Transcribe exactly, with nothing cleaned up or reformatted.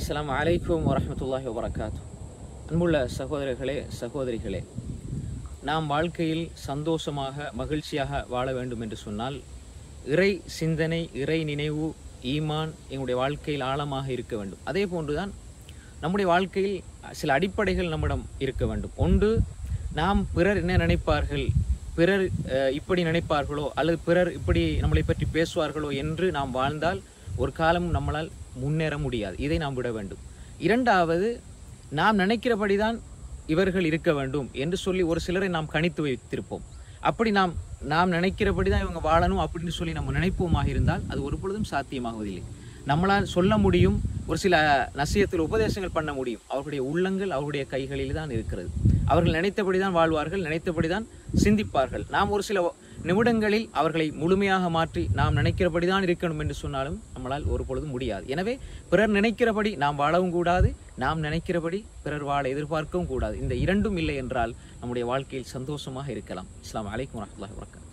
அஸ்ஸலாமு அலைக்கும் வரஹ்மத்துல்லாஹி வபரகாத்துஹு. அன்புள்ள சகோதரர்களே சகோதரிகளே, நாம் வாழ்க்கையில் சந்தோஷமாக மகிழ்ச்சியாக வாழ வேண்டும் என்று சொன்னால் இறை சிந்தனை, இறை நினைவு, ஈமான் எங்களுடைய வாழ்க்கையில் ஆழமாக இருக்க வேண்டும். அதே போன்றுதான் நம்முடைய வாழ்க்கையில் சில அடிப்படைகள் நம்மிடம் இருக்க வேண்டும். ஒன்று, நாம் பிறர் என்ன நினைப்பார்கள், பிறர் இப்படி நினைப்பார்களோ அல்லது பிறர் இப்படி நம்மளை பற்றி பேசுவார்களோ என்று நாம் வாழ்ந்தால் ஒரு காலம் நம்மளால் முன்னேற முடியாது. இதை நாம் விட வேண்டும். இரண்டாவது, நாம் நினைக்கிறபடிதான் இவர்கள் இருக்க வேண்டும் என்று சொல்லி ஒரு சிலரை நாம் கணித்து வைத்திருப்போம். அப்படி நாம் நாம் நினைக்கிறபடிதான் இவங்க வாழணும் அப்படின்னு சொல்லி நம்ம நினைப்போமாக இருந்தால் அது ஒரு பொழுதும் சாத்தியமாகுவதில்லை. நம்மளால் சொல்ல முடியும், ஒரு சில நசியத்தில் உபதேசங்கள் பண்ண முடியும். அவர்களுடைய உள்ளங்கள் அவருடைய கைகளில் தான் இருக்கிறது. அவர்கள் நினைத்தபடி தான் வாழ்வார்கள், நினைத்தபடி தான் சிந்திப்பார்கள். நாம் ஒரு சில நிமிடங்களில் அவர்களை முழுமையாக மாற்றி நாம் நினைக்கிறபடி தான் இருக்கணும் என்று சொன்னாலும் நம்மளால் ஒரு பொழுதும் முடியாது. எனவே பிறர் நினைக்கிறபடி நாம் வாழவும் கூடாது, நாம் நினைக்கிறபடி பிறர் வாழ எதிர்பார்க்கவும் கூடாது. இந்த இரண்டும் இல்லை என்றால் நம்முடைய வாழ்க்கையில் சந்தோஷமாக இருக்கலாம். அஸ்ஸலாமு அலைக்கும் வரஹ்மத்துல்லாஹி வபரகாத்துஹு.